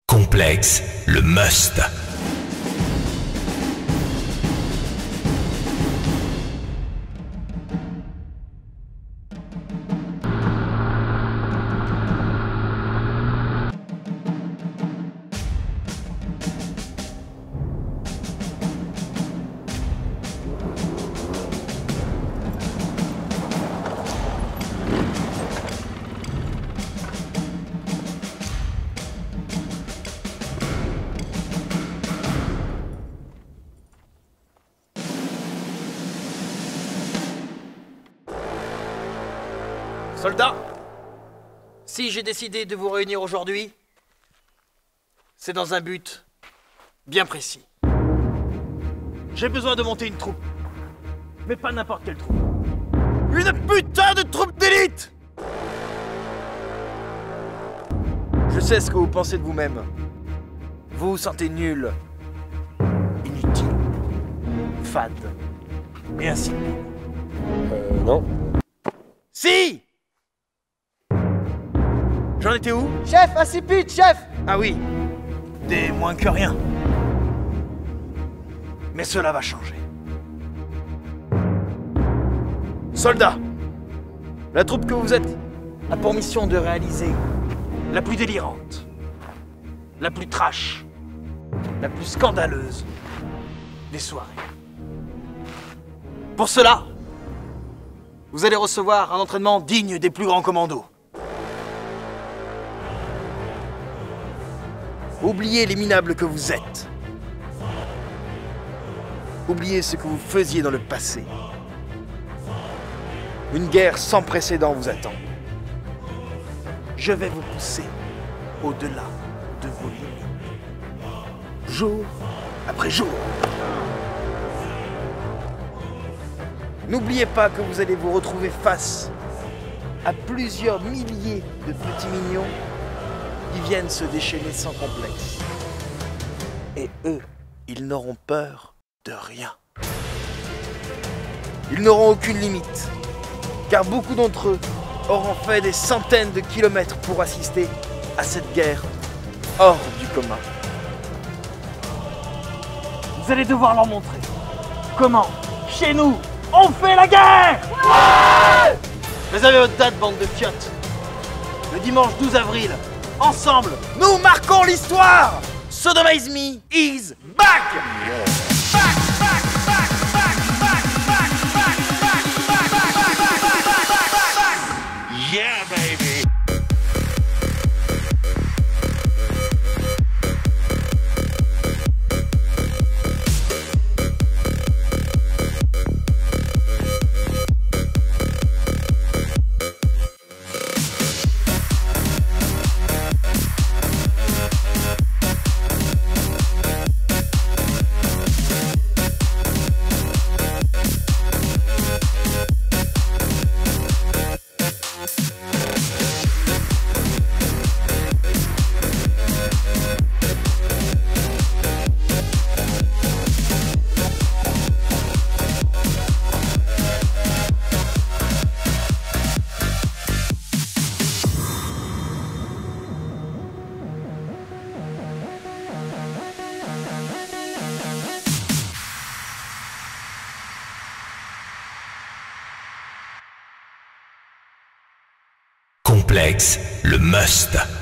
Complexe, le must. Soldats, si j'ai décidé de vous réunir aujourd'hui, c'est dans un but bien précis. J'ai besoin de monter une troupe, mais pas n'importe quelle troupe. Une putain de troupe d'élite! Je sais ce que vous pensez de vous-même. Vous vous sentez nul, inutile, fade, et ainsi de suite. Non. Si! J'en étais où? Chef, insipide, chef! Ah oui, des moins que rien. Mais cela va changer. Soldats, la troupe que vous êtes a pour mission de réaliser la plus délirante, la plus trash, la plus scandaleuse des soirées. Pour cela, vous allez recevoir un entraînement digne des plus grands commandos. Oubliez les minables que vous êtes. Oubliez ce que vous faisiez dans le passé. Une guerre sans précédent vous attend. Je vais vous pousser au-delà de vos limites. Jour après jour. N'oubliez pas que vous allez vous retrouver face à plusieurs milliers de petits mignons qui viennent se déchaîner sans complexe. Et eux, ils n'auront peur de rien. Ils n'auront aucune limite, car beaucoup d'entre eux auront fait des centaines de kilomètres pour assister à cette guerre hors du commun. Vous allez devoir leur montrer comment, chez nous, on fait la guerre! Ouais! Vous avez votre date, bande de fiottes. Le dimanche 12 avril, ensemble, nous marquons l'histoire! Sodomize Me is back! Yeah, baby! Complexe, le must.